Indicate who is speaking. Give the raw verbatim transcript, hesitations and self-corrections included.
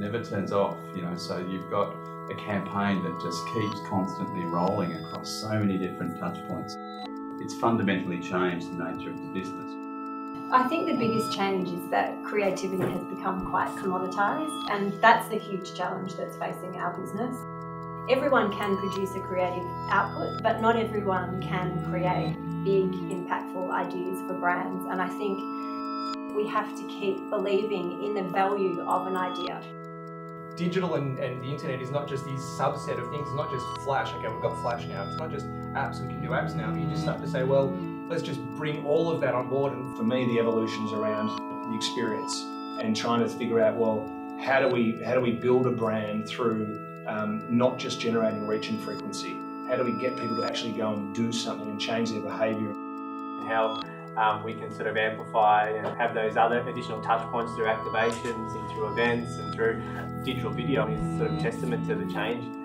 Speaker 1: never turns off, you know, so you've got a campaign that just keeps constantly rolling across so many different touch points. It's fundamentally changed the nature of the business.
Speaker 2: I think the biggest change is that creativity has become quite commoditised, and that's the huge challenge that's facing our business. Everyone can produce a creative output, but not everyone can create big, impactful ideas for brands, and I think we have to keep believing in the value of an idea.
Speaker 3: Digital and, and the internet is not just these subset of things, it's not just Flash, okay, we've got Flash now, it's not just apps, we can do apps now, but you just start to say, well, let's just bring all of that on board. And
Speaker 4: for me, the evolution's around the experience and trying to figure out, well, how do we, how do we build a brand through um, not just generating reach and frequency? How do we get people to actually go and do something and change their behaviour?
Speaker 5: How um, we can sort of amplify and have those other additional touch points through activations and through events and through digital video is sort of testament to the change.